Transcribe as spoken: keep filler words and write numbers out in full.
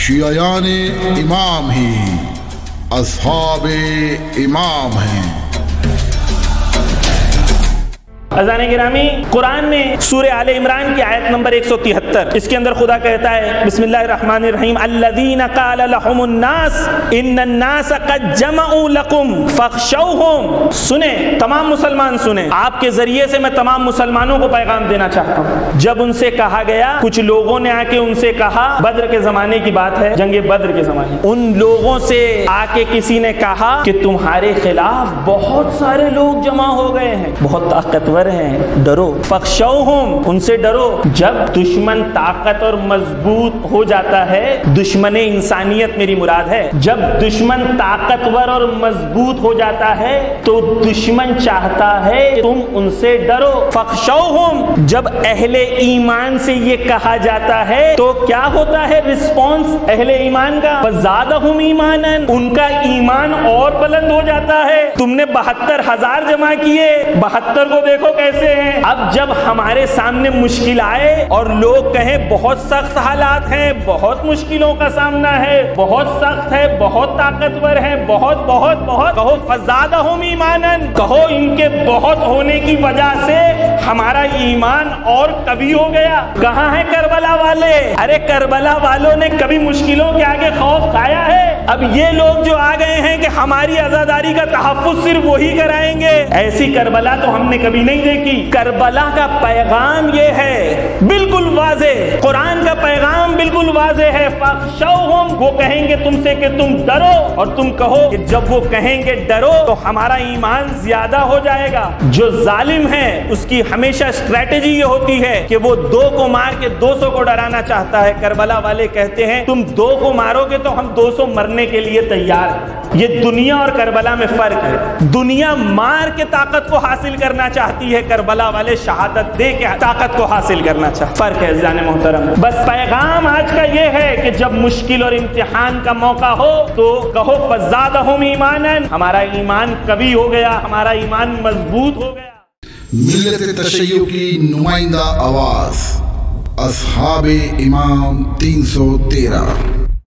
شیعیان امام ہی اصحاب امام ہیں۔ اذان گرامی، قرآن میں سورہ آل عمران کی آیت نمبر ایک سو تہتر، اس کے اندر خدا کہتا ہے بسم اللہ الرحمن الرحیم الذین قال لهم الناس ان الناس قد جمعوا لکم فاخشوہم۔ سنیں تمام مسلمان سنیں، آپ کے ذریعے سے میں تمام مسلمانوں کو پیغام دینا چاہتا ہوں۔ جب ان سے کہا گیا، کچھ لوگوں نے آ کے ان سے کہا، بدر کے زمانے کی بات ہے، جنگ بدر کے زمانے، ان لوگوں سے آ کے کسی نے کہا کہ تمہارے خلاف بہت سارے لوگ جمع ہو گئے ہیں، بہت طاقتور ہیں، ڈرو۔ فخشوہم، ان سے ڈرو۔ جب دشمن طاقت اور مضبوط ہو جاتا ہے، دشمن انسانیت میری مراد ہے، جب دشمن طاقتور اور مضبوط ہو جاتا ہے تو دشمن چاہتا ہے تم ان سے ڈرو۔ فخشوہم، جب اہل ایمان سے یہ کہا جاتا ہے تو کیا ہوتا ہے رسپانس اہل ایمان کا؟ فزادہم ایمانا، ان کا ایمان اور بلند ہو جاتا ہے۔ تم نے بہتر ہزار جمع کیے، بہتر کو دیکھو کیسے ہیں۔ اب جب ہمارے سامنے مشکل آئے اور لوگ کہیں بہت سخت حالات ہیں، بہت مشکلوں کا سامنا ہے، بہت سخت ہے، بہت طاقتور ہے، بہت بہت بہت، کہو فزادہم ایمانا، کہو ان کے بہت ہونے کی وجہ سے ہمارا ایمان اور کبھی ہو گیا۔ کہاں ہیں کربلا والے؟ ارے کربلا والوں نے کبھی مشکلوں کے آگے خوف کھایا ہے؟ اب یہ لوگ جو آ گئے ہیں کہ ہماری عزاداری کا تحفظ صرف وہی کرائیں گے، ایسی کربلا تو ہم نے کبھی نہیں دیکھی۔ کربلا کا پیغام یہ ہے بالکل واضح، قرآن کا پیغام بالکل واضح ہے، فخشوہم، وہ کہیں گے تم سے کہ تم ڈرو، اور تم کہو کہ جب وہ کہیں گے ڈرو تو ہمارا ایمان زیادہ ہو جائے گا۔ جو ظالم ہے اس کی ہمیشہ اسٹریٹجی یہ ہوتی ہے کہ وہ دو کو مار کے دو سو کو ڈرانا چاہتا ہے۔ کربلا والے کہتے ہیں تم دو کو مارو گے تو ہم دو سو مرنے کے لیے تیار ہیں۔ یہ دنیا اور کربلا میں فرق ہے۔ دنیا مار کے طاقت کو حاصل کرنا چاہتی ہے، کربلا والے شہادت دے کے طاقت کو حاصل کرنا چاہتے۔ فرق ہے جان محترم۔ بس پیغام آج کا یہ ہے کہ جب مشکل اور امتحان کا موقع ہو تو کہو فزادہم ایمانا، ہمارا ایمان کبھی ہو گیا، ہمارا ایمان مضبوط ہو گیا۔ ملت تشیع کی نمائندہ آواز اصحاب امام تین سو تیرہ۔